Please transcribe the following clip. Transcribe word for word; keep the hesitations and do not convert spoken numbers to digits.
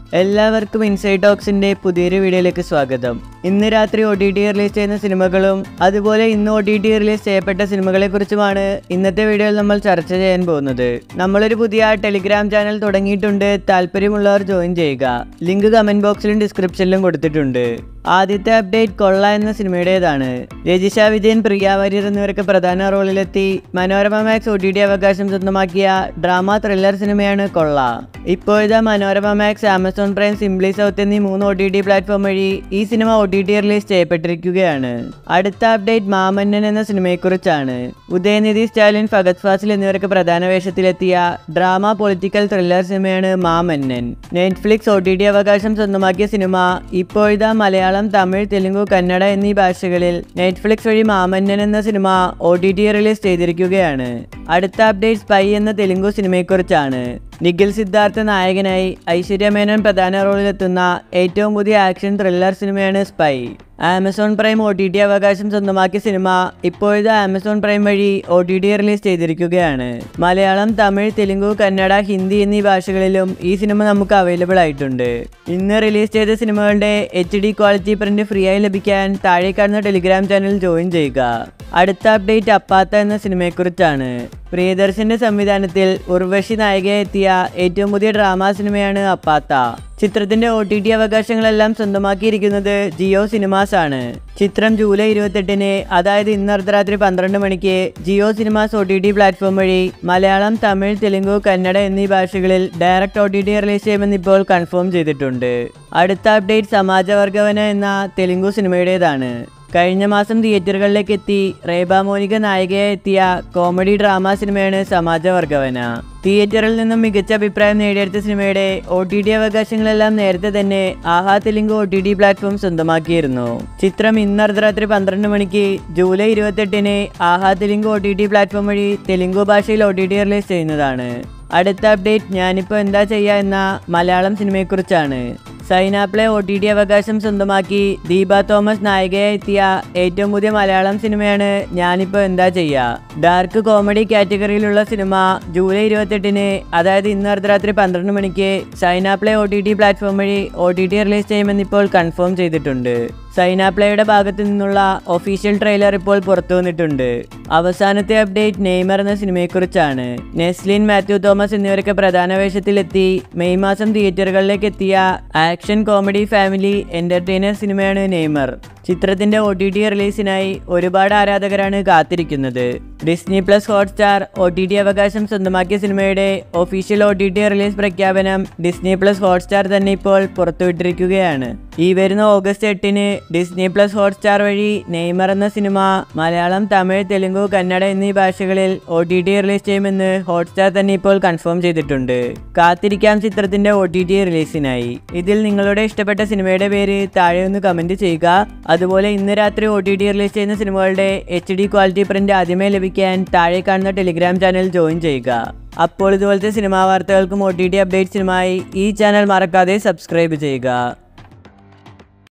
എല്ലാവർക്കും ഇൻസൈഡ് ടോക്സിന്റെ പുതിയൊരു വീഡിയോയിലേക്ക് സ്വാഗതം. ഇന്ന് രാത്രി ഒ ടി ടി റിലീസ് ചെയ്യുന്ന സിനിമകളും അതുപോലെ ഇന്ന് ഒ ടി ടി റിലീസ് ചെയ്യപ്പെട്ട സിനിമകളെ കുറിച്ചുമാണ് ഇന്നത്തെ വീഡിയോയിൽ നമ്മൾ ചർച്ച ചെയ്യാൻ പോകുന്നത്. നമ്മളൊരു പുതിയ ടെലിഗ്രാം ചാനൽ തുടങ്ങിയിട്ടുണ്ട്. താല്പര്യമുള്ളവർ ജോയിൻ ചെയ്യുക. ലിങ്ക് കമന്റ് ബോക്സിലും ഡിസ്ക്രിപ്ഷനിലും കൊടുത്തിട്ടുണ്ട്. ആദ്യത്തെ അപ്ഡേറ്റ് കൊള്ള എന്ന സിനിമയുടേതാണ്. രജിഷ വിജയൻ, പ്രിയ വാര്യർ എന്നിവരൊക്കെ പ്രധാന റോളിലെത്തി Manorama Max O T T അവകാശം സ്വന്തമാക്കിയ ഡ്രാമ ത്രില്ലർ സിനിമയാണ് കൊള്ള. ഇപ്പോഴത്തെ Manorama Max, Amazon Prime, Simply South എന്നീ മൂന്ന് ഒ ടി ടി പ്ലാറ്റ്ഫോം വഴി ഈ സിനിമ ഒ ടി ടി റിലീസ് ചെയ്യപ്പെട്ടിരിക്കുകയാണ്. അടുത്ത അപ്ഡേറ്റ് മാമന്നൻ എന്ന സിനിമയെക്കുറിച്ചാണ്. ഉദയനിധി സ്റ്റാലിൻ, ഫഹദ് ഫാസിൽ എന്നിവരൊക്കെ പ്രധാന വേഷത്തിലെത്തിയ ഡ്രാമ പൊളിറ്റിക്കൽ ത്രില്ലർ സിനിമയാണ് Maamannan. Netflix O T T അവകാശം സ്വന്തമാക്കിയ സിനിമ ഇപ്പോഴത്തെ മലയാളം, തമിഴ്, തെലുങ്കു, കന്നഡ എന്നീ ഭാഷകളിൽ നെറ്റ്ഫ്ലിക്സ് വഴി മാമന്നൻ എന്ന സിനിമ ഒ ടി ടി റിലീസ് ചെയ്തിരിക്കുകയാണ്. അടുത്ത അപ്ഡേറ്റ് സ്പൈ എന്ന തെലുങ്കു സിനിമയെക്കുറിച്ചാണ്. നിഖിൽ സിദ്ധാർത്ഥ നായകനായി ഐശ്വര്യ മേനോൻ പ്രധാന റോളിലെത്തുന്ന ഏറ്റവും പുതിയ ആക്ഷൻ ത്രില്ലർ സിനിമയാണ് spy. Amazon Prime O T T അവകാശം സ്വന്തമാക്കിയ സിനിമ ഇപ്പോഴത്തെ ആമസോൺ പ്രൈം വഴി ഒ ടി ടി റിലീസ് ചെയ്തിരിക്കുകയാണ്. മലയാളം, തമിഴ്, തെലുങ്കു, കന്നഡ, ഹിന്ദി എന്നീ ഭാഷകളിലും ഈ സിനിമ നമുക്ക് അവൈലബിൾ ആയിട്ടുണ്ട്. ഇന്ന് റിലീസ് ചെയ്ത സിനിമകളുടെ H D quality print free ആയി ലഭിക്കാൻ താഴെ കാണുന്ന ടെലിഗ്രാം ചാനൽ ജോയിൻ ചെയ്യുക. അടുത്ത അപ്ഡേറ്റ് അപ്പാത്ത എന്ന സിനിമയെക്കുറിച്ചാണ്. പ്രിയദർശന്റെ സംവിധാനത്തിൽ ഉർവശി നായികയായി എത്തിയ ഏറ്റവും പുതിയ ഡ്രാമ സിനിമയാണ് അപ്പാത്ത. ചിത്രത്തിന്റെ ഒ ടി ടി അവകാശങ്ങളെല്ലാം സ്വന്തമാക്കിയിരിക്കുന്നത് ജിയോ സിനിമാസ് ആണ്. ചിത്രം ജൂലൈ ഇരുപത്തെട്ടിന്, അതായത് ഇന്ന് അർദ്ധരാത്രി പന്ത്രണ്ട് മണിക്ക് Jio cinemas O T T platform വഴി മലയാളം, തമിഴ്, തെലുങ്കു, കന്നഡ എന്നീ ഭാഷകളിൽ direct O T T release ചെയ്യുമെന്ന് ഇപ്പോൾ കൺഫേം ചെയ്തിട്ടുണ്ട്. അടുത്ത അപ്ഡേറ്റ് സമാജവർഗവന എന്ന തെലുങ്കു സിനിമയുടേതാണ്. കഴിഞ്ഞ മാസം തിയേറ്ററുകളിലേക്ക് എത്തി റേബ മോനിക നായികയായി എത്തിയ കോമഡി ഡ്രാമ സിനിമയാണ് സമാജവർഗവന. തിയേറ്ററിൽ നിന്നും മികച്ച അഭിപ്രായം നേടിയെടുത്ത സിനിമയുടെ ഒ ടി ടി അവകാശങ്ങളെല്ലാം നേരത്തെ തന്നെ Aha Telugu O T T platform സ്വന്തമാക്കിയിരുന്നു. ചിത്രം ഇന്ന് അർദ്ധരാത്രി പന്ത്രണ്ട് മണിക്ക് ജൂലൈ ഇരുപത്തെട്ടിന് Aha Telugu O T T platform വഴി തെലുങ്കു ഭാഷയിൽ ഒ ടി ടി റിലീസ് ചെയ്യുന്നതാണ്. അടുത്ത അപ്ഡേറ്റ് ഞാനിപ്പോൾ എന്താ ചെയ്യുക എന്ന മലയാളം സിനിമയെക്കുറിച്ചാണ്. സൈനാപ്ലേ ഒ ടി ടി അവകാശം സ്വന്തമാക്കി ദീപ തോമസ് നായികയായി എത്തിയ ഏറ്റവും പുതിയ മലയാളം സിനിമയാണ് ഞാനിപ്പോൾ എന്താ ചെയ്യുക. ഡാർക്ക് കോമഡി കാറ്റഗറിയിലുള്ള സിനിമ ജൂലൈ ഇരുപത്തെട്ടിന്, അതായത് ഇന്ന് അർദ്ധരാത്രി പന്ത്രണ്ട് മണിക്ക് Saina Play O T T platform വഴി ഒ ടി ടി റിലീസ് ചെയ്യുമെന്ന് ഇപ്പോൾ കൺഫേം ചെയ്തിട്ടുണ്ട്. സൈനാപ്ലേയുടെ ഭാഗത്തു നിന്നുള്ള ഒഫീഷ്യൽ ട്രെയിലർ ഇപ്പോൾ പുറത്തു വന്നിട്ടുണ്ട്. അവസാനത്തെ അപ്ഡേറ്റ് നെയ്മർ എന്ന സിനിമയെക്കുറിച്ചാണ്. നെസ്ലിൻ, മാത്യു തോമസ് എന്നിവരൊക്കെ പ്രധാന വേഷത്തിലെത്തി മെയ് മാസം തിയേറ്ററുകളിലേക്ക് എത്തിയ ആക്ഷൻ കോമഡി ഫാമിലി എന്റർടൈനർ സിനിമയാണ് നെയ്മർ. ചിത്രത്തിന്റെ ഒ ടി ടി റിലീസിനായി ഒരുപാട് ആരാധകരാണ് കാത്തിരിക്കുന്നത്. Disney plus Hotstar O T T അവകാശം സ്വന്തമാക്കിയ സിനിമയുടെ official O T T release പ്രഖ്യാപനം ഡിസ്നി പ്ലസ് ഹോട്ട്സ്റ്റാർ തന്നെ ഇപ്പോൾ പുറത്തുവിട്ടിരിക്കുകയാണ്. ഈ വരുന്ന ഓഗസ്റ്റ് എട്ടിന് ഡിസ്നി പ്ലസ് ഹോട്ട്സ്റ്റാർ വഴി നെയ്മർ എന്ന സിനിമ മലയാളം, തമിഴ്, തെലുങ്കു, കന്നഡ എന്നീ ഭാഷകളിൽ ഒ ടി ടി റിലീസ് ചെയ്യുമെന്ന് ഹോട്ട്സ്റ്റാർ തന്നെ ഇപ്പോൾ കൺഫേം ചെയ്തിട്ടുണ്ട്. കാത്തിരിക്കാം ചിത്രത്തിന്റെ ഒ ടി ടി റിലീസിനായി. ഇതിൽ നിങ്ങളുടെ ഇഷ്ടപ്പെട്ട സിനിമയുടെ പേര് താഴെ ഒന്ന് കമന്റ് ചെയ്യുക. അതുപോലെ ഇന്ന് രാത്രി ഒ ടി ടി റിലീസ് ചെയ്യുന്ന സിനിമകളുടെ എച്ച് ഡി ക്വാളിറ്റി പ്രിന്റ് ആദ്യമേ ലഭിക്കാൻ താഴെ കാണുന്ന ടെലിഗ്രാം ചാനൽ ജോയിൻ ചെയ്യുക. അപ്പോൾ ഇതുപോലത്തെ സിനിമാ വാർത്തകൾക്കും ഒ ടി ടി അപ്ഡേറ്റ്സിനുമായി ഈ ചാനൽ മറക്കാതെ സബ്സ്ക്രൈബ് ചെയ്യുക.